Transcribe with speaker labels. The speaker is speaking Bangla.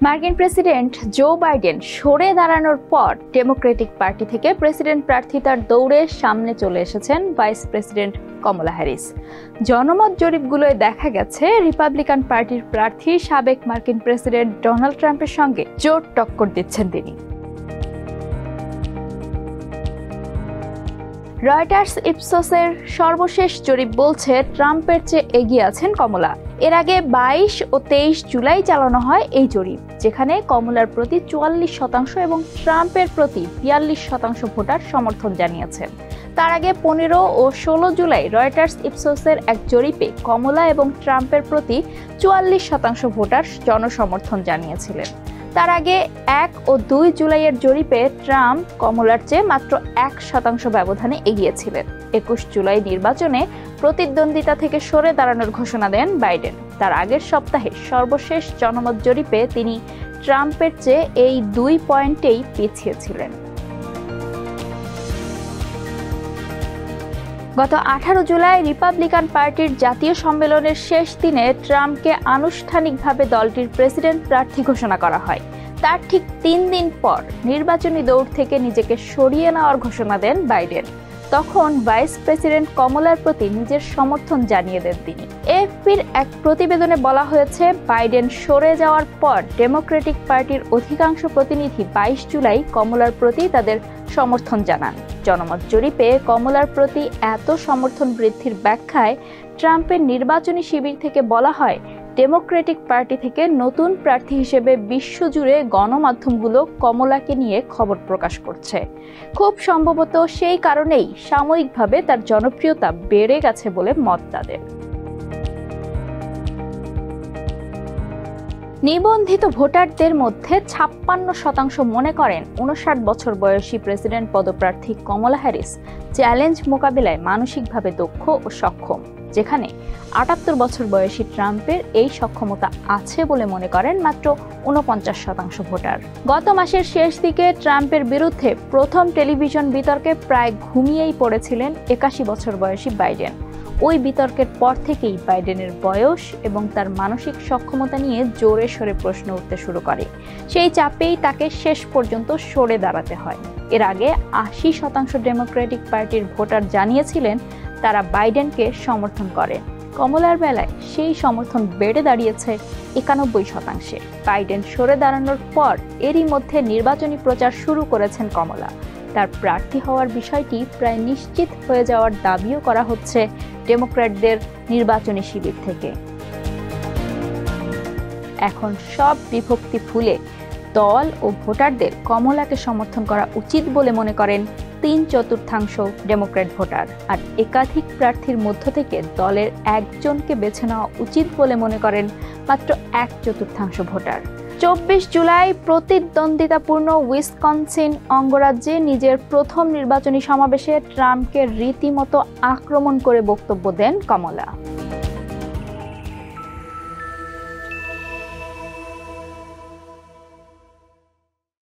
Speaker 1: মার্কিন প্রেসিডেন্ট জো বাইডেন সরে দাঁড়ানোর পর ডেমোক্রেটিক পার্টি থেকে প্রেসিডেন্ট প্রার্থিতার দৌড়ে সামনে চলে এসেছেন ভাইস প্রেসিডেন্ট কমলা হ্যারিস। জনমত জরিপগুলোয় দেখা গেছে রিপাবলিকান পার্টির প্রার্থী সাবেক মার্কিন প্রেসিডেন্ট ডোনাল্ড ট্রাম্পের সঙ্গে জোর টক্কর দিচ্ছেন তিনি। রয়টার্স ইপসোসের সর্বশেষ জরিপ বলছে ট্রাম্পের চেয়ে এগিয়ে আছেন কমলা। এর আগে 22 ও 23 জুলাই চালানো হয় এই জরিপ, যেখানে কমলার প্রতি 44% এবং ট্রাম্পের প্রতি 42% ভোটার সমর্থন জানিয়েছেন। তার আগে 15 ও 16 জুলাই রয়টার্স ইপসোসের এক জরিপে কমলা এবং ট্রাম্পের প্রতি 44% ভোটার জনসমর্থন জানিয়েছিলেন। তার আগে 1 ও 2 জুলাইয়ের জরিপে ট্রাম্প কমলার চেয়ে মাত্র 1% ব্যবধানে এগিয়েছিলেন। 21 জুলাই নির্বাচনে প্রতিদ্বন্দ্বিতা থেকে সরে দাঁড়ানোর ঘোষণা দেন বাইডেন। তার আগের সপ্তাহে সর্বশেষ জনমত জরিপে তিনি ট্রাম্পের চেয়ে এই 2 পয়েন্টেই পিছিয়ে ছিলেন। গত 18 জুলাই রিপাবলিকান পার্টির জাতীয় সম্মেলনের শেষ দিনে ট্রাম্পকে আনুষ্ঠানিকভাবে দলটির প্রেসিডেন্ট প্রার্থী ঘোষণা করা হয়। তার ঠিক 3 দিন পর নির্বাচনী দৌড় থেকে নিজেকে সরিয়ে নেওয়ার ঘোষণা দেন বাইডেন। তখন ভাইস প্রেসিডেন্ট কমলার প্রতি নিজের সমর্থন জানিয়ে দেন তিনি। এএফপির এক প্রতিবেদনে বলা হয়েছে, বাইডেন সরে যাওয়ার পর ডেমোক্রেটিক পার্টির অধিকাংশ প্রতিনিধি 22 জুলাই কমলার প্রতি তাদের সমর্থন জানান। জনমত জরিপে কমলার প্রতি এত সমর্থন বৃদ্ধির ব্যাখ্যায় ট্রাম্পের নির্বাচনী শিবির থেকে বলা হয়, ডেমোক্রেটিক পার্টি থেকে নতুন প্রার্থী হিসেবে বিশ্বজুড়ে গণমাধ্যমগুলো কমলাকে নিয়ে খবর প্রকাশ করছে। খুব সম্ভবত সেই কারণেই সাময়িকভাবে তার জনপ্রিয়তা বেড়ে গেছে বলে মত তাদের। নিবন্ধিত ভোটারদের মধ্যে 56% মনে করেন 59 বছর বয়সী প্রেসিডেন্ট পদপ্রার্থী কমলা হ্যারিস চ্যালেঞ্জ মোকাবিলায় মানসিকভাবে দক্ষ ও সক্ষম, যেখানে 78 বছর বয়সী ট্রাম্পের এই সক্ষমতা আছে বলে মনে করেন মাত্র 49% ভোটার। গত মাসের শেষ দিকে ট্রাম্পের বিরুদ্ধে প্রথম টেলিভিশন বিতর্কে প্রায় ঘুমিয়েই পড়েছিলেন 81 বছর বয়সী বাইডেন। ওই বিতর্কের পর থেকেই বাইডেনের বয়স এবং তার মানসিক সক্ষমতা নিয়ে জোরে সোরে প্রশ্ন উঠতে শুরু করে। সেই চাপেই তাকে শেষ পর্যন্ত সরে দাঁড়াতে হয়। এর আগে 80% ডেমোক্রেটিক পার্টির ভোটার জানিয়েছিলেন তারা বাইডেনকে সমর্থন করে। কমলার বেলায় সেই সমর্থন বেড়ে দাঁড়িয়েছে 91%। বাইডেন সরে দাঁড়ানোর পর এরই মধ্যে নির্বাচনী প্রচার শুরু করেছেন কমলা। তার প্রার্থী হওয়ার বিষয়টি প্রায় নিশ্চিত হয়ে যাওয়ার দাবিও করা হচ্ছে ডেমোক্র্যাটদের নির্বাচনী শিবির থেকে। এখন সব বিভক্তি ভুলে দল ও ভোটারদের কমলাকে সমর্থন করা উচিত বলে মনে করেন 3/4 ডেমোক্র্যাট ভোটার, আর একাধিক প্রার্থীর মধ্য থেকে দলের একজনকে বেছে নেওয়া উচিত বলে মনে করেন মাত্র 1/4 ভোটার। 24 জুলাই প্রতিদ্বন্দ্বিতাপূর্ণ উইসকনসিন অঙ্গরাজ্যে নিজের প্রথম নির্বাচনী সমাবেশে ট্রাম্পকে রীতিমতো আক্রমণ করে বক্তব্য দেন কমলা।